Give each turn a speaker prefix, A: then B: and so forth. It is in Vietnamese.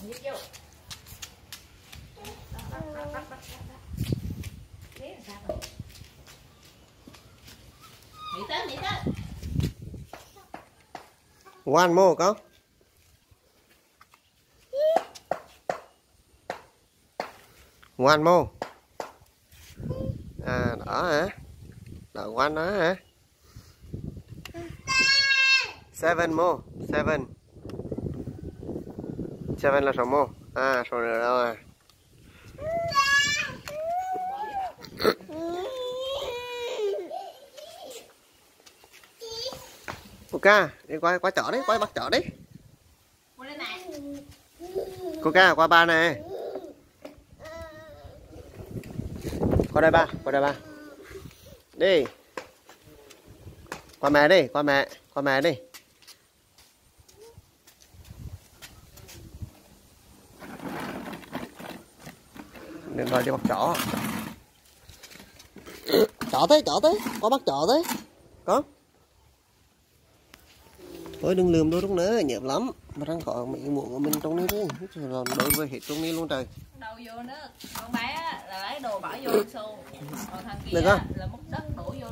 A: Nhích vô. Nghỉ tới.
B: One more con. One more. À đỏ hả? Đợi one đó hả? Seven more. Seven là số một. À số nữa đâu à? Coca, đi qua chợ đấy, qua bắt chợ đấy. Coca, qua ba nè. Qua đây ba. Đi. Qua mẹ đi, qua mẹ đi. Đừng rồi đi bắt chợ. Chợ tới, qua bắt chợ tới. Có. Thôi đừng lườm đôi lúc nữa, nhợp lắm. Mà đang có mấy muỗng của mình trong đây đấy. Rồi đối với hết trong đây luôn trời.
A: Đâu vô nữa. Con bé là lấy đồ bỏ vô xô. Còn thằng kia là múc đất đổ vô.